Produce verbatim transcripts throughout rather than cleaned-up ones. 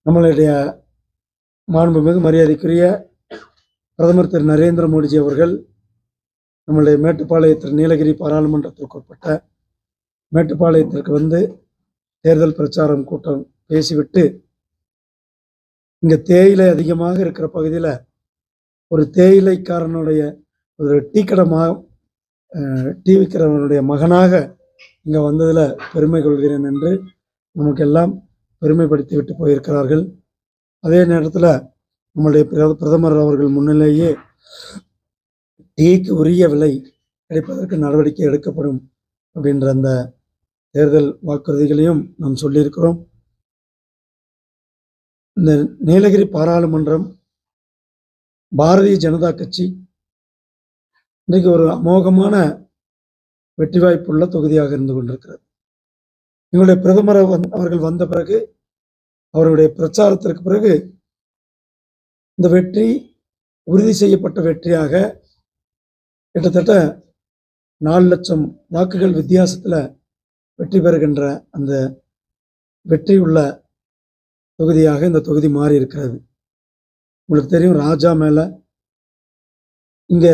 நம்மளுடைய மாண்புமிகு மரியாதைக்குரிய பிரதமர் திரு நரேந்திர மோடிஜி அவர்கள் நம்மளுடைய மேட்டுப்பாளையத்தில் நீலகிரி பாராளுமன்றத்திற்கு உட்பட்ட மேட்டுப்பாளையத்திற்கு வந்து தேர்தல் பிரச்சாரம் கூட்டம் பேசிவிட்டு இங்கே தேயிலை அதிகமாக இருக்கிற பகுதியில் ஒரு தேயிலைக்காரனுடைய ஒரு டீ கடை மா டீ விற்கிறவனுடைய மகனாக இங்கே வந்ததில் பெருமை கொள்கிறேன் என்று நமக்கெல்லாம் பெருமைப்படுத்தி விட்டு போயிருக்கிறார்கள். அதே நேரத்தில் நம்முடைய பிரதமர் அவர்கள் முன்னிலேயே டீக்கு உரிய விலை கிடைப்பதற்கு நடவடிக்கை எடுக்கப்படும் அப்படின்ற அந்த தேர்தல் வாக்குறுதிகளையும் நாம் சொல்லியிருக்கிறோம். இந்த நீலகிரி பாராளுமன்றம் பாரதிய ஜனதா கட்சி இன்றைக்கு ஒரு அமோகமான வெற்றி வாய்ப்புள்ள தொகுதியாக இருந்து கொண்டிருக்கிறது. எங்களுடைய பிரதமர் அவர்கள் வந்த பிறகு அவருடைய பிரச்சாரத்திற்கு பிறகு இந்த வெற்றி உறுதி செய்யப்பட்ட வெற்றியாக கிட்டத்தட்ட நாலு லட்சம் வாக்குகள் வித்தியாசத்தில் வெற்றி பெறுகின்ற அந்த வெற்றி உள்ள தொகுதியாக இந்த தொகுதி மாறி இருக்கிறது. உங்களுக்கு தெரியும், ராஜா மேலே இங்கே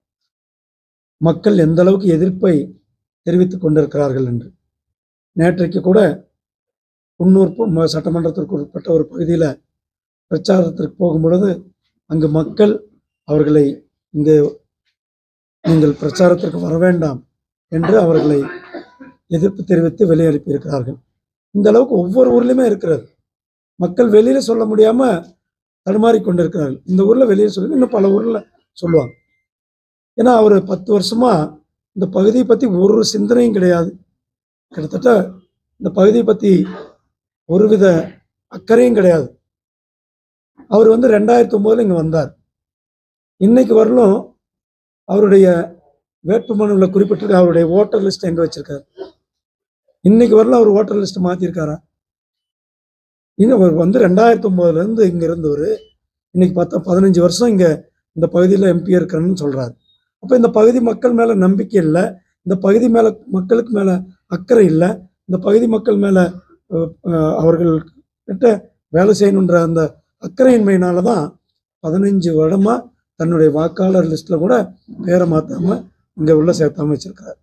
மக்கள் எந்த அளவுக்கு எதிர்ப்பை தெரிவித்துக் கொண்டிருக்கிறார்கள் என்று. நேற்றைக்கு கூட குன்னூர் சட்டமன்றத்திற்கு உட்பட்ட ஒரு பகுதியில் பிரச்சாரத்திற்கு போகும்பொழுது அங்கு மக்கள் அவர்களை இங்கே நீங்கள் பிரச்சாரத்திற்கு வர வேண்டாம் என்று அவர்களை எதிர்ப்பு தெரிவித்து வெளியனுப்பியிருக்கிறார்கள். இந்த அளவுக்கு ஒவ்வொரு ஊர்லேயுமே இருக்கிறது. மக்கள் வெளியில் சொல்ல முடியாமல் தடுமாறி கொண்டிருக்கிறார்கள். இந்த ஊரில் வெளியில் சொல்லி இன்னும் பல ஊரில் சொல்லுவாங்க. ஏன்னா அவர் பத்து வருஷமாக இந்த பகுதியை பற்றி ஒரு சிந்தனையும் கிடையாது. கிட்டத்தட்ட இந்த பகுதியை பற்றி ஒருவித அக்கறையும் கிடையாது. அவர் வந்து ரெண்டாயிரத்தி ஒம்போதில் இங்கே வந்தார். இன்னைக்கு வரலும் அவருடைய வேட்புமனுவில் குறிப்பிட்டிருக்க அவருடைய ஓட்டர் லிஸ்ட் எங்கே வச்சிருக்காரு. இன்னைக்கு வரலும் அவர் ஓட்டர் லிஸ்ட் மாற்றிருக்காரா? இன்னும் அவர் வந்து ரெண்டாயிரத்தி ஒம்போதுலேருந்து இங்கே இருந்தவர் இன்னைக்கு பார்த்தா பதினஞ்சு வருஷம் இங்கே இந்த பகுதியில் எம்பி இருக்கிறேன்னு சொல்கிறார். அப்போ இந்த பகுதி மக்கள் மேலே நம்பிக்கை இல்லை, இந்த பகுதி மேலே மக்களுக்கு மேலே அக்கறை இல்லை, இந்த பகுதி மக்கள் மேலே அவர்கள் கிட்ட வேலை செய்யணுன்ற அந்த அக்கறையின்மையினால தான் பதினஞ்சு வருடமாக தன்னுடைய வாக்காளர் லிஸ்ட்டில் கூட பேரை மாற்றாமல் இங்கே உள்ள சேர்த்தாமல் வச்சிருக்கிறார்.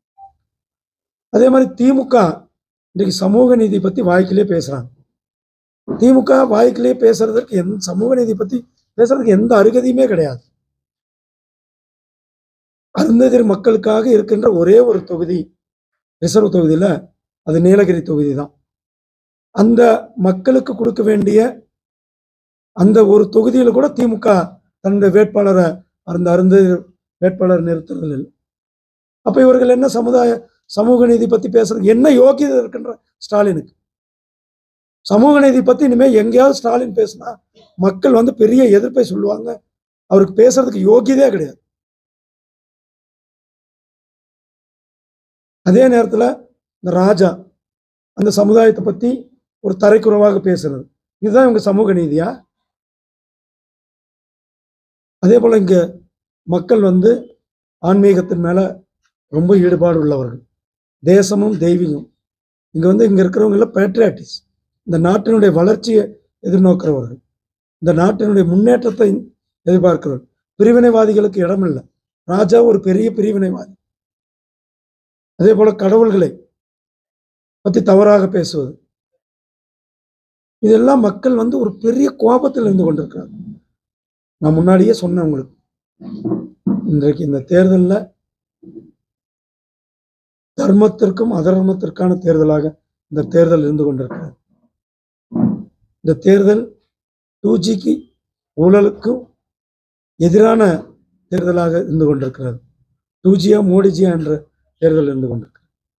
அதே மாதிரி திமுக இன்றைக்கு சமூக நீதி பற்றி வாய்க்கிலே பேசுகிறாங்க. திமுக வாய்க்கிலே பேசுறதுக்கு எந்த சமூக நீதி பற்றி பேசுறதுக்கு எந்த அருகதையுமே கிடையாது. அருந்ததியர் மக்களுக்காக இருக்கின்ற ஒரே ஒரு தொகுதி ரிசர்வ் தொகுதியில் அது நீலகிரி தொகுதி தான். அந்த மக்களுக்கு கொடுக்க வேண்டிய அந்த ஒரு தொகுதியில் கூட திமுக தன்னுடைய வேட்பாளரை அந்த அருந்ததியர் வேட்பாளர் நிறுத்துறதில் இல்லை. அப்போ இவர்கள் என்ன சமுதாய சமூக நீதி பற்றி பேசுறது என்ன யோகியதை இருக்கின்ற ஸ்டாலினுக்கு? சமூக நீதி பற்றி இனிமேல் எங்கேயாவது ஸ்டாலின் பேசினா மக்கள் வந்து பெரிய எதிர்ப்பை சொல்லுவாங்க. அவருக்கு பேசுறதுக்கு யோகியதே கிடையாது. அதே நேரத்தில் இந்த ராஜா அந்த சமுதாயத்தை பற்றி ஒரு தரைக்குறவாக பேசுறது, இதுதான் இவங்க சமூக நீதியா? அதே போல் இங்கே மக்கள் வந்து ஆன்மீகத்தின் மேலே ரொம்ப ஈடுபாடு உள்ளவர்கள், தேசமும் தெய்வீகம். இங்கே வந்து இங்கே இருக்கிறவங்கள பேட்ரியாட்டிஸ், இந்த நாட்டினுடைய வளர்ச்சியை எதிர்நோக்கிறவர்கள், இந்த நாட்டினுடைய முன்னேற்றத்தை எதிர்பார்க்கிறவர்கள். பிரிவினைவாதிகளுக்கு இடமில்லை. ராஜா ஒரு பெரிய பிரிவினைவாதி. அதே போல கடவுள்களை பற்றி தவறாக பேசுவது, இதெல்லாம் மக்கள் வந்து ஒரு பெரிய கோபத்தில் இருந்து கொண்டிருக்கிறார். நான் முன்னாடியே சொன்னேன் உங்களுக்கு, இன்றைக்கு இந்த தேர்தலில் தர்மத்திற்கும் அதர்மத்திற்கான தேர்தலாக இந்த தேர்தல் இருந்து கொண்டிருக்கிறது. இந்த தேர்தல் டூ ஜிக்கு ஊழலுக்கும் எதிரான தேர்தலாக இருந்து கொண்டிருக்கிறது. டூ ஜியா மோடிஜியா என்ற தேர்தல் இருந்து கொண்டிருக்கிறது.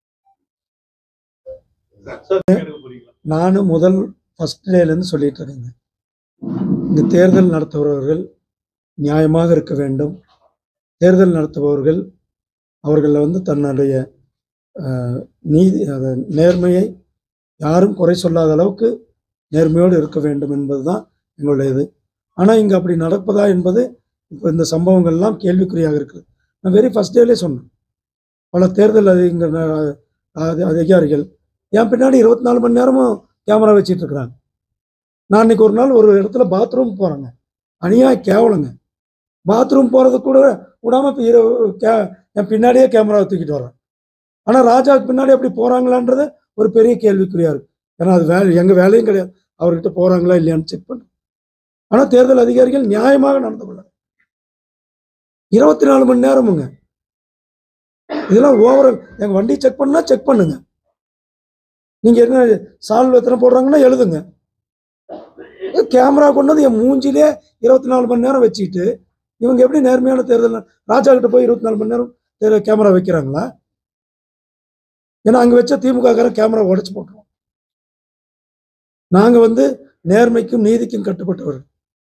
நானும் முதல் ஃபர்ஸ்ட் டேலேருந்து சொல்லிட்டு இருக்கேங்க, இந்த தேர்தல் நடத்துபவர்கள் நியாயமாக இருக்க வேண்டும். தேர்தல் நடத்துபவர்கள் அவர்களில் வந்து தன்னுடைய நீதி நேர்மையை யாரும் குறை சொல்லாத அளவுக்கு நேர்மையோடு இருக்க வேண்டும் என்பது தான் எங்களுடைய இது. ஆனால் இங்கே அப்படி நடப்பதா என்பது இப்போ இந்த சம்பவங்கள்லாம் கேள்விக்குறியாக இருக்குது. நான் வெரி ஃபர்ஸ்ட் டேலே சொன்னேன், பல தேர்தல் அதிக அதிகாரிகள் என் பின்னாடி இருபத்தி நாலு மணி நேரமும் கேமரா வச்சிட்டு இருக்கிறாங்க. நான் இன்னைக்கு ஒரு நாள் ஒரு இடத்துல பாத்ரூம் போகிறேங்க, அநியாய கேவலங்க. பாத்ரூம் போகிறது கூட விடாமல் கே என் பின்னாடியே கேமராவை தூக்கிட்டு வரேன். ஆனால் ராஜாவுக்கு பின்னாடி அப்படி போகிறாங்களான்றது ஒரு பெரிய கேள்விக்குறியாக இருக்குது. ஏன்னா அது வேலை எங்கள் வேலையும் கிடையாது, அவர்கிட்ட போகிறாங்களா இல்லையான்னு செக் பண்ண. ஆனால் தேர்தல் அதிகாரிகள் நியாயமாக நடந்து கொள்ள இருபத்தி நாலு மணி நேரமுங்க. இதெல்லாம் ஓவரால் எங்கள் வண்டி செக் பண்ணா செக் பண்ணுங்க. நீங்கள் என்ன சால்வ் எத்தனை போடுறாங்கன்னா எழுதுங்க. கேமரா கொண்டு வந்து என் மூஞ்சிலே இருபத்தி நாலு மணி நேரம் வச்சுக்கிட்டு இவங்க எப்படி நேர்மையான தேர்தல்? ராஜா கிட்ட போய் இருபத்தி நாலு மணி நேரம் கேமரா வைக்கிறாங்களா? ஏன்னா அங்கே வச்ச திமுக கேமரா உடைச்சு போட்டுருவோம். நாங்கள் வந்து நேர்மைக்கும் நீதிக்கும் கட்டுப்பட்டவர்கள்.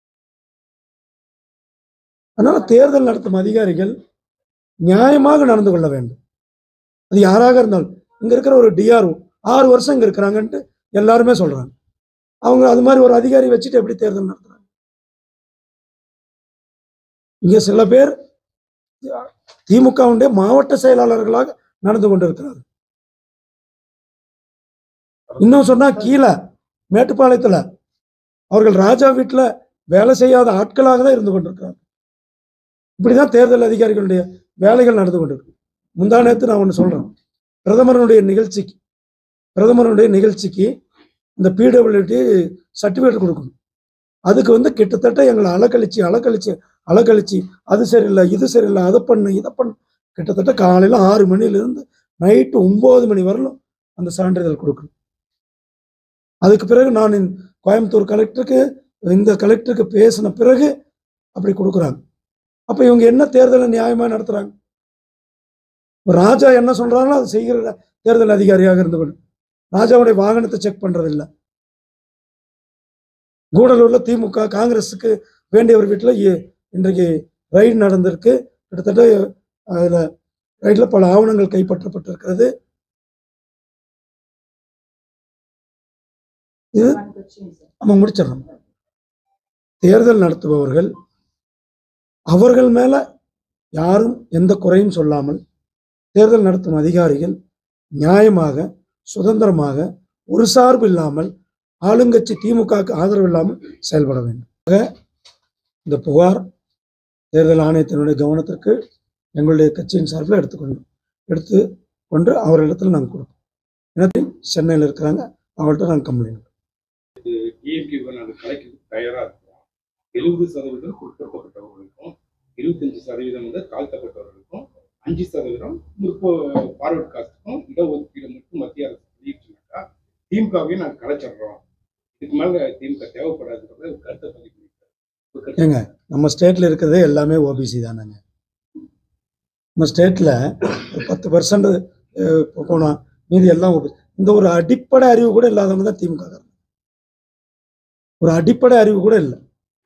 அதனால தேர்தல் நடத்தும் அதிகாரிகள் நியாயமாக நடந்து கொள்ள வேண்டும். அது யாராக இருந்தாலும். இங்க இருக்கிற ஒரு டிஆர்ஓ ஆறு வருஷம் இங்க இருக்கிறாங்கன்ட்டு எல்லாருமே சொல்றாங்க. அவங்க அது மாதிரி ஒரு அதிகாரி வச்சுட்டு எப்படி தேர்தல் நடத்துறாங்க? இங்க சில பேர் திமுகவுடைய மாவட்ட செயலாளர்களாக நடந்து கொண்டிருக்கிறார். இன்னும் சொன்னா கீழே மேட்டுப்பாளையத்துல அவர்கள் ராஜா வீட்டுல வேலை செய்யாத ஆட்களாக தான் இருந்து கொண்டிருக்கிறார். இப்படிதான் தேர்தல் அதிகாரிகளுடைய வேலைகள் நடந்து கொண்டிருக்கு. முந்தா நேரத்து நான் ஒன்று சொல்றேன். பிரதமருடைய நிகழ்ச்சிக்கு பிரதமருடைய நிகழ்ச்சிக்கு இந்த பிடபிள்யூடி சர்டிஃபிகேட் கொடுக்கணும். அதுக்கு வந்து கிட்டத்தட்ட எங்களை அலக்கழிச்சு அலக்கழிச்சு அலக்கழிச்சு அது சரியில்லை, இது சரியில்லை, அதை பண்ணு, இதை பண்ணு. கிட்டத்தட்ட காலையில் ஆறு மணிலிருந்து நைட்டு ஒன்பது மணி வரலும் அந்த சான்றிதழ் கொடுக்கணும். அதுக்கு பிறகு நான் கோயம்புத்தூர் கலெக்டருக்கு இந்த கலெக்டருக்கு பேசின பிறகு அப்படி கொடுக்குறாங்க. அப்போ இவங்க என்ன தேர்தலை நியாயமாக நடத்துறாங்க? ராஜா என்ன சொல்றாங்களோ அது செய்கிற தேர்தல் அதிகாரியாக இருந்து கொண்டு ராஜாவுடைய வாகனத்தை செக் பண்றது இல்லை. கூடலூர்ல திமுக காங்கிரஸுக்கு வேண்டியவர் வீட்டில் இன்றைக்கு ரைடு நடந்திருக்கு. கிட்டத்தட்ட அதுல ரைட்ல பல ஆவணங்கள் கைப்பற்றப்பட்டிருக்கிறது. இது நம்ம முடிச்சிடறோம். தேர்தல் நடத்துபவர்கள் அவர்கள் மேல யாரும் எந்த குறையும் சொல்லாமல் தேர்தல் நடத்தும் அதிகாரிகள் நியாயமாக சுதந்திரமாக ஒரு சார்பு இல்லாமல் ஆளுங்கட்சி திமுகவுக்கு ஆதரவு இல்லாமல் செயல்பட வேண்டும். இந்த புகார் தேர்தல் ஆணையத்தினுடைய கவனத்திற்கு எங்களுடைய கட்சியின் சார்பில் எடுத்துக்கொண்டோம் எடுத்து கொண்டு அவர்களிடத்தில் நாங்கள் கொடுப்போம். எனக்கு சென்னையில் இருக்கிறாங்க, அவங்கள்ட்ட நாங்கள் கம்ப்ளைண்ட் தயாராக இருக்கிறோம். எழுபது சதவீதம் பிற்படுத்தப்பட்டவர்களுக்கும் இருபத்தஞ்சு சதவீதம் வந்து தாழ்த்தப்பட்டவர்களுக்கும் அஞ்சு சதவீதம் ஃபார்வர்ட் காஸ்ட்டுக்கும் இடஒதுக்கீடு மட்டும் மத்திய அரசு சொல்லிட்டுனாக்கா திமுகவையும் நாங்கள் கலைச்சிடுறோம். இதுக்கு மேலே திமுக தேவைப்படாதுன்றத கருத்தை பதிவு பண்ணிருக்காங்க. ஏங்க நம்ம ஸ்டேட்ல இருக்கிறதே எல்லாமே ஓபிசி தானேங்க. நம்ம ஸ்டேட்ல ஒரு பத்து பர்சன்ட் போனா மீதி எல்லாம் ஓபிசி. இந்த ஒரு அடிப்படை அறிவு கூட இல்லாதவங்க தான் திமுக. ஒரு அடிப்படை அறிவு கூட இல்லை.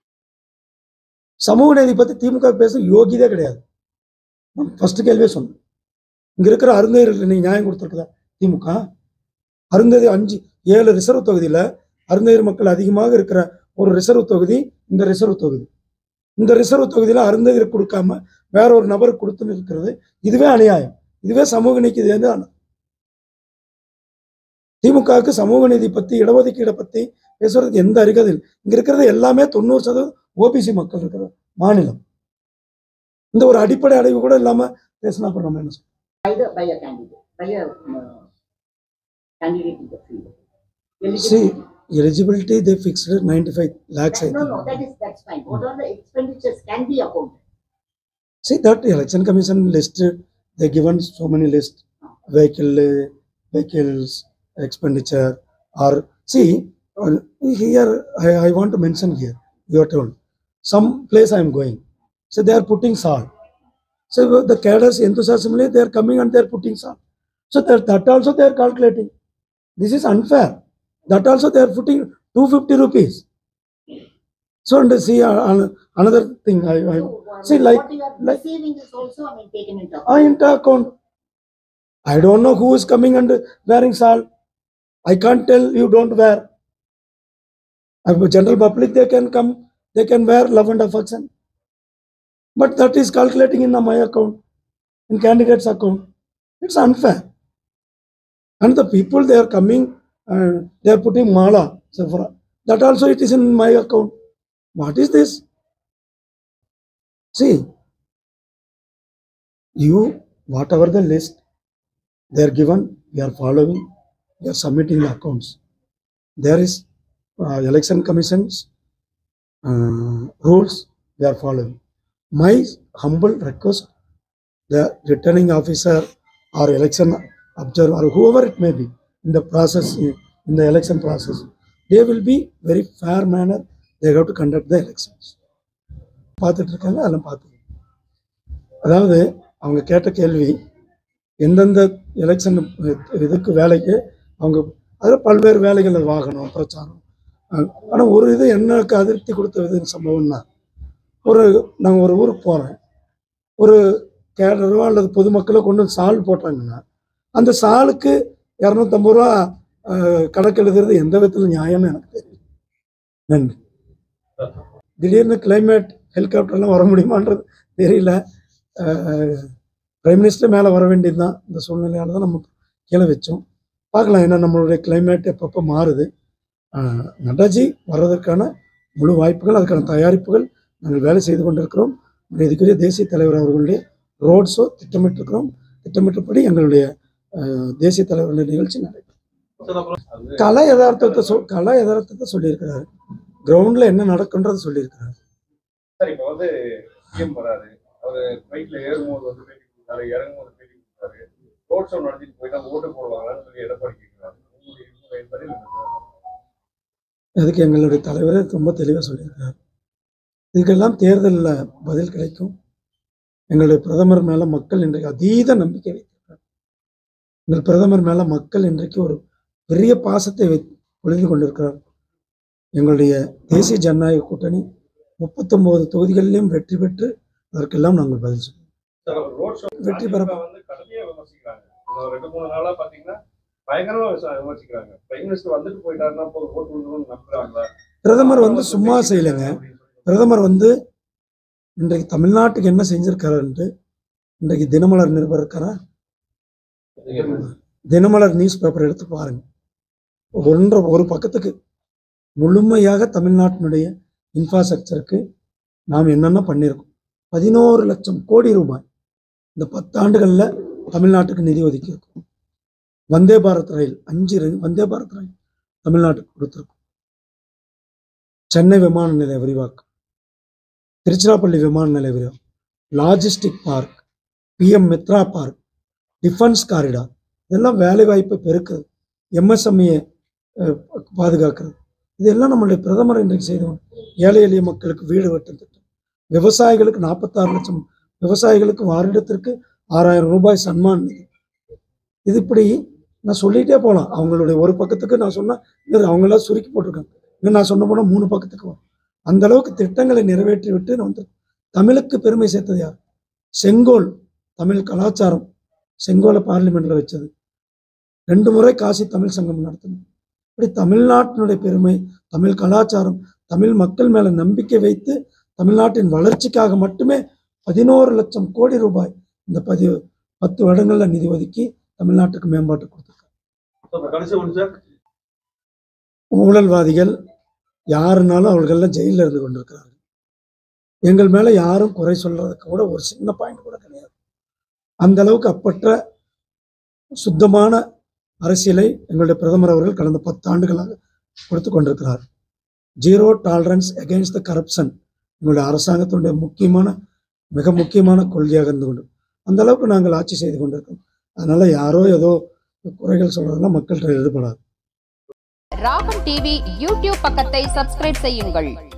சமூக நீதி பத்தி திமுக பேச யோகியதே கிடையாது. ஃபர்ஸ்ட் கேள்வியே சொன்னேன். இங்க இருக்கிற அருந்ததியர்களுக்கு நீங்க நியாயம் கொடுத்துருக்குதா திமுக? அருந்ததி அஞ்சு ஏழு ரிசர்வ் தொகுதியில அருந்ததியர் மக்கள் அதிகமாக இருக்கிற ஒரு ரிசர்வ் தொகுதி இந்த ரிசர்வ் தொகுதி. இந்த ரிசர்வ் தொகுதியில அருந்ததியர் கொடுக்காம வேற ஒரு நபருக்கு கொடுத்துன்னு இருக்கிறது இதுவே அநியாயம். இதுவே சமூக நீதி. திமுகவுக்கு சமூக நீதி பத்தி இடஒதுக்கீடை பத்தி பேசுறதுக்கு எந்த அருகதை இல்லை. இங்க இருக்கிறது எல்லாமே தொண்ணூறு சதவீதம் ஓபிசி மக்கள் இருக்கிற மாநிலம். இந்த ஒரு அடிப்படை அறிவு கூட இல்லாம பேசினா நம்ம என்ன சொல்றோம்? See, eligibility they fixed ninety-five lakhs. No, no, that is that's fine. What are the expenditures can be accounted? See that election commission listed. They given so many lists, vehicle, vehicles, expenditure. Or see uh, here I, I want to mention here. You are told some place I am going. So they are putting salt. So the cadres enthusiastically they are coming and they are putting salt. So that, that also they are calculating. This is unfair. That also they are putting two hundred fifty rupees. So and see uh, another thing. I, I So, see like what you are like receiving is also, I mean, taken into account. I into account. I don't know who is coming and wearing salt. I can't tell you don't wear. Uh, general public they can come, they can wear love and affection. But that is calculating in my account, in candidate's account. It's unfair. And the people they are coming, uh, they are putting mala. So for That also it is in my account. What is this? See, you, whatever the list they are given, we are following, we are submitting the accounts. There is uh, election commission's uh, rules, we are following. My humble request, the returning officer or election observer or whoever it may be in the process, in the election process, they will be very fair manner, they have to conduct the elections. பார்த்துட்டு இருக்காங்க, அதெல்லாம் பார்த்து. அதாவது அவங்க கேட்ட கேள்வி, எந்தெந்த election இதுக்கு வேலைக்கு அவங்க அதில் பல்வேறு வேலைகள் வாகனம் பிரச்சாரம். ஆனால் ஒரு இது எனக்கு அதிருப்தி கொடுத்த சம்பவம்னா, ஒரு நாங்கள் ஒரு ஊருக்கு போகிறேன், ஒரு கேடரோ அல்லது பொதுமக்களோ கொண்டு வந்து சால் போட்டாங்கன்னா அந்த சாலுக்கு இரநூத்தம்பது ரூபா கணக்கு எழுதுறது எந்த விதத்தில் நியாயம்னு எனக்கு தெரியும். நன்றி. திடீர்னு கிளைமேட் ஹெலிகாப்டர்லாம் வர முடியுமான்றது தெரியல. பிரைம் மினிஸ்டர் மேலே வர வேண்டியது தான். இந்த சூழ்நிலையால் தான் நம்ம கீழே வச்சோம். பார்க்கலாம், ஏன்னா நம்மளுடைய கிளைமேட் எப்பப்போ மாறுது. நட்டாஜி வர்றதற்கான முழு வாய்ப்புகள், அதுக்கான தயாரிப்புகள் நாங்கள் வேலை செய்து கொண்டிருக்கிறோம். இதுக்குரிய தேசிய தலைவர் அவர்களுடைய ரோட் ஷோ திட்டமிட்டிருக்கிறோம். திட்டமிட்டபடி எங்களுடைய தேசிய தலைவருடைய நிகழ்ச்சி நடைபெறும். கலை யதார்த்தத்தை சொல் கலை யதார்த்தத்தை சொல்லியிருக்கிறாரு. கிரவுண்டில் என்ன நடக்குன்றது சொல்லியிருக்கிறாரு. சார், இப்போ வந்து சிஎம் வராரு, அவர் பைக்கில் ஏறும்போது வந்து பேட்டி கொடுத்தாரு, இறங்கும்போது பேட்டி கொடுத்தாரு, ரோட் ஷோ நடத்திட்டு போயிட்டா ஓட்டு போடுவாங்கன்னு சொல்லி எடப்பாடி கேட்கிறாரு. அதுக்கு எங்களுடைய தலைவரே ரொம்ப தெளிவாக சொல்லியிருக்கிறார். இதுக்கெல்லாம் தேர்தலில் பதில் கிடைக்கும். எங்களுடைய பிரதமர் மேலே மக்கள் இன்றைக்கு அதீத நம்பிக்கை வைத்திருக்கிறார். எங்கள் பிரதமர் மேலே மக்கள் இன்றைக்கு ஒரு பெரிய பாசத்தை வை பொழிந்து கொண்டிருக்கிறார். எங்களுடைய தேசிய ஜனநாயக கூட்டணி முப்பத்தொன்பது தொகுதிகளிலும் வெற்றி பெற்று அதற்கெல்லாம் நாங்கள் பதில் சொல்லுவோம். வெற்றி பெற வந்து கடுமையாக விமர்சிக்கிறாங்க. ரெண்டு மூணு நாளாக பார்த்தீங்கன்னா பயங்கரமா விமர்சிக்கிறாங்க. பிரைம் மினிஸ்டர் வந்துட்டு போயிட்டாருன்னா போது ஓட்டு விழுந்துன்னு நம்புறாங்களா? பிரதமர் வந்து சும்மா செய்யலைங்க. பிரதமர் வந்து இன்றைக்கு தமிழ்நாட்டுக்கு என்ன செஞ்சிருக்காருன்ட்டு இன்றைக்கு தினமலர் நிருபர் இருக்காரா, தினமலர் நியூஸ் பேப்பர் எடுத்து பாருங்க. ஒன்றரை ஒரு பக்கத்துக்கு முழுமையாக தமிழ்நாட்டினுடைய இன்ஃப்ராஸ்ட்ரக்சருக்கு நாம் என்னென்ன பண்ணியிருக்கோம். பதினோரு லட்சம் கோடி ரூபாய் இந்த பத்தாண்டுகளில் தமிழ்நாட்டுக்கு நிதி ஒதுக்கியிருக்கோம். வந்தே பாரத் ரயில் அஞ்சு வந்தே பாரத் ரயில் தமிழ்நாட்டுக்கு கொடுத்துருக்கோம். சென்னை விமான நிலைய விரிவாக்கம், திருச்சிராப்பள்ளி விமான நிலைய விரிவாக்கம், logistic park, PM Mitra park, defence corridor, இதெல்லாம் வேலைவாய்ப்பை பெருக்குது, எம்எஸ்எம்இயை பாதுகாக்கிறது. இதெல்லாம் நம்மளுடைய பிரதமர் இன்றைக்கு செய்தோம். ஏழை எளிய மக்களுக்கு வீடு வெட்டும் திட்டம், விவசாயிகளுக்கு நாற்பத்தாறு லட்சம் விவசாயிகளுக்கு வருடத்திற்கு ஆறாயிரம் ரூபாய் சன்மான் நிதி. இது இப்படி நான் சொல்லிகிட்டே போகலாம். அவங்களுடைய ஒரு பக்கத்துக்கு நான் சொன்னால் இன்னும் அவங்களாம் சுருக்கி போட்டிருக்காங்க. இன்னும் நான் சொன்ன போனால் மூணு பக்கத்துக்கு வரும். அந்த அளவுக்கு திட்டங்களை நிறைவேற்றி விட்டு நான் வந்து தமிழுக்கு பெருமை சேர்த்தது யார்? செங்கோல், தமிழ் கலாச்சாரம், செங்கோலை பார்லிமெண்ட்டில் வச்சது. ரெண்டு முறை காசி தமிழ் சங்கம் நடத்தணும். இப்படி தமிழ்நாட்டினுடைய பெருமை, தமிழ் கலாச்சாரம், தமிழ் மக்கள் மேலே நம்பிக்கை வைத்து தமிழ்நாட்டின் வளர்ச்சிக்காக மட்டுமே பதினோரு லட்சம் கோடி ரூபாய் இந்த பதி பத்து வருடங்களில் நிதி ஒதுக்கி தமிழ்நாட்டுக்கு மேம்பாட்டு கொடுத்துருக்காங்க. ஊழல்வாதிகள் யாருனாலும் அவர்களெல்லாம் ஜெயிலில் இருந்து கொண்டிருக்கிறார்கள். எங்கள் மேலே யாரும் குறை சொல்றதுக்கு கூட ஒரு சின்ன பாயிண்ட் கூட கிடையாது. அந்த அளவுக்கு அப்பற்ற சுத்தமான அரசியலை எங்களுடைய பிரதமர் அவர்கள் கடந்த பத்து ஆண்டுகளாக கொடுத்து கொண்டிருக்கிறார். Zero tolerance against the corruption எங்களுடைய அரசாங்கத்தினுடைய முக்கியமான மிக முக்கியமான கொள்கையாக இருந்து கொண்டு அந்த அளவுக்கு நாங்கள் ஆட்சி செய்து கொண்டிருக்கோம். அதனால யாரோ ஏதோ குறைகள் சொல்றதெல்லாம் மக்கள்கிட்ட எதிர்படாது. ராகம் டிவி யூடியூப் பக்கத்தை சப்ஸ்கிரைப் செய்யுங்கள்.